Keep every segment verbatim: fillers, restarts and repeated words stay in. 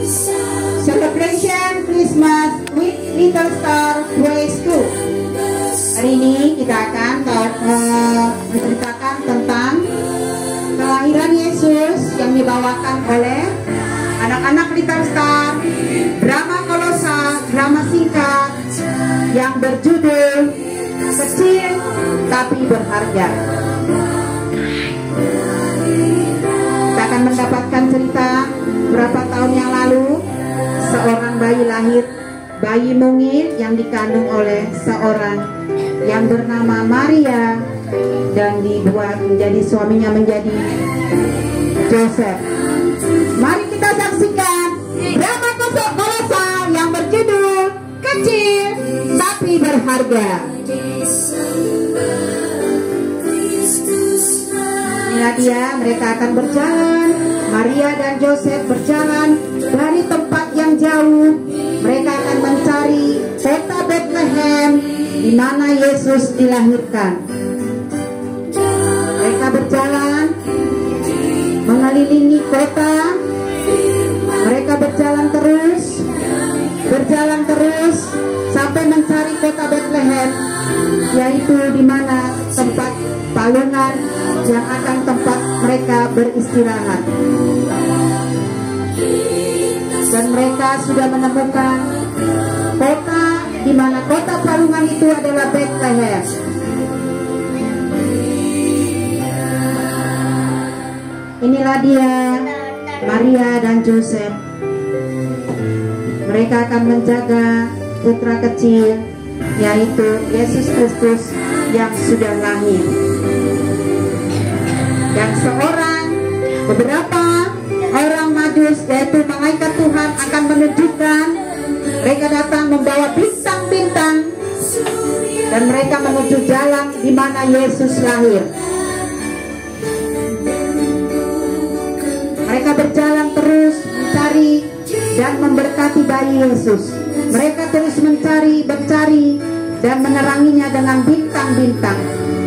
Celebration Christmas with Little Star Praise two. Hari ini kita akan uh, menceritakan tentang kelahiran Yesus yang dibawakan oleh anak-anak Little Star, drama Kolosa, drama singkat yang berjudul Kecil Tapi Berharga. Kita akan mendapatkan cerita berapa tahun yang lalu seorang bayi lahir, bayi mungil yang dikandung oleh seorang yang bernama Maria dan dibuat menjadi suaminya menjadi Joseph. Mari kita saksikan drama Kolosa yang berjudul Kecil Tapi Berharga. Inilah dia, mereka akan berjalan. Maria dan Joseph berjalan dari tempat yang jauh. Mereka akan mencari kota Bethlehem di mana Yesus dilahirkan. Mereka berjalan mengelilingi kota. Mereka berjalan terus, berjalan terus sampai mencari kota Bethlehem, yaitu di mana tempat palungan yang akan tempat mereka beristirahat. Dan mereka sudah menemukan kota di mana kota palungan itu adalah Bethlehem. Inilah dia, Maria dan Joseph. Mereka akan menjaga putra kecil, yaitu Yesus Kristus yang sudah lahir. Dan seorang, beberapa orang Majus, yaitu malaikat Tuhan, akan menunjukkan. Mereka datang membawa bintang-bintang dan mereka menuju jalan di mana Yesus lahir. Mereka berjalan terus mencari dan memberkati bayi Yesus. Mereka terus mencari, mencari dan meneranginya dengan bintang-bintang.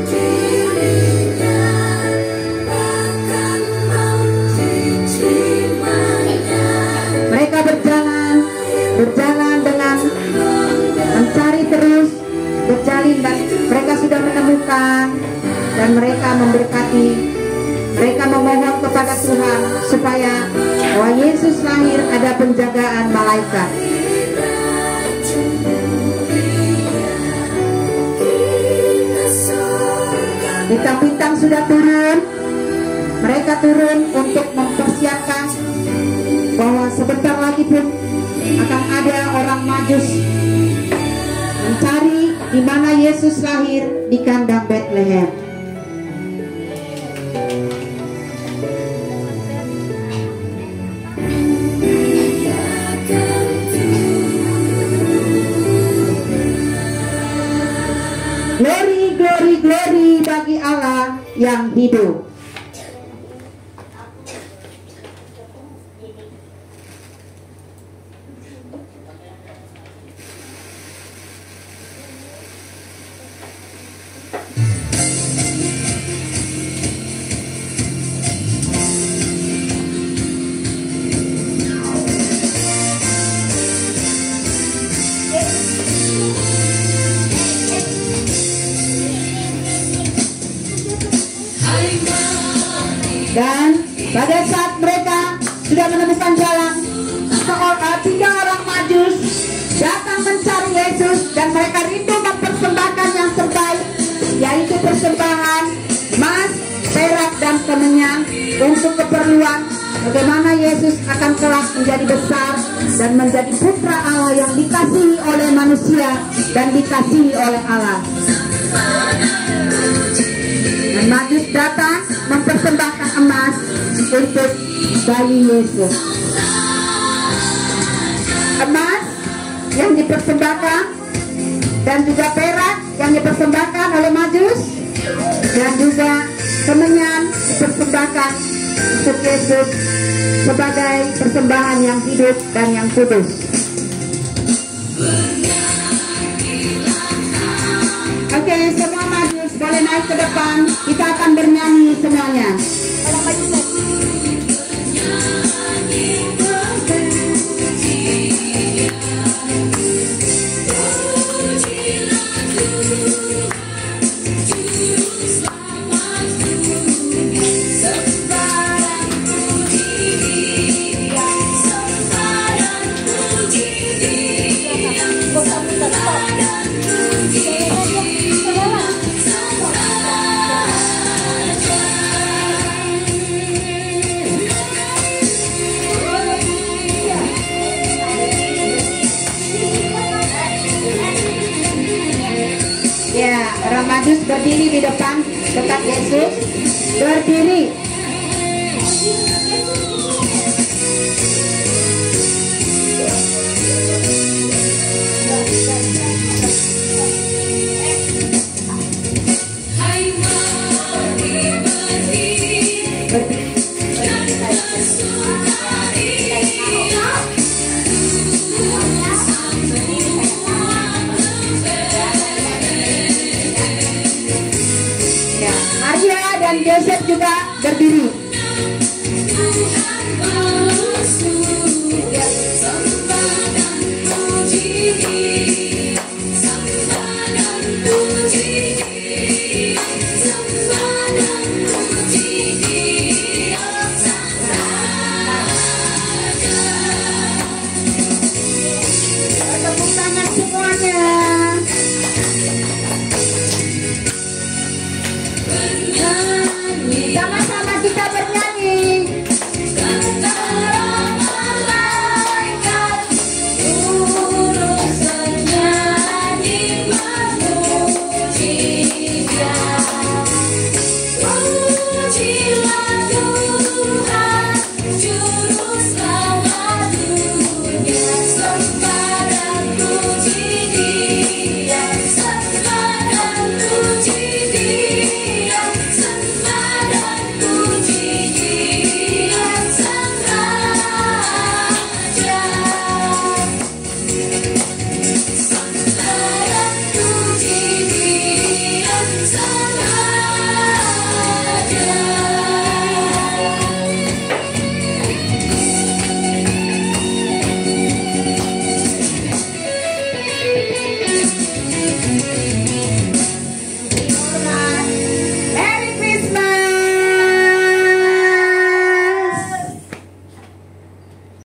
Mereka berjalan, berjalan dengan mencari terus, berjalan, dan mereka sudah menemukan dan mereka memberkati. Mereka memohon kepada Tuhan supaya bahwa Yesus lahir ada penjagaan malaikat. Bintang-bintang sudah turun. Mereka turun untuk mempersiapkan bahwa sebentar lagi pun akan ada orang Majus mencari di mana Yesus lahir di kandang Bethlehem. Glory, glory, glory bagi Allah yang hidup. Dan pada saat mereka sudah menemukan jalan, seorang tiga orang Majus datang mencari Yesus dan mereka rindu mempersembahkan yang terbaik, yaitu persembahan emas, perak dan kemenyan untuk keperluan bagaimana Yesus akan kelak menjadi besar dan menjadi putra Allah yang dikasihi oleh manusia dan dikasihi oleh Allah. Dan Majus datang mempersembahkan emas untuk bayi Yesus. Emas yang dipersembahkan dan juga perak yang dipersembahkan oleh Majus dan juga kemenyan dipersembahkan untuk Yesus sebagai persembahan yang hidup dan yang kudus. Oke, semua Majus boleh naik ke depan. Kita akan bernyanyi semuanya. Majus berdiri di depan dekat Yesus. Berdiri. Dan Yosef juga berdiri.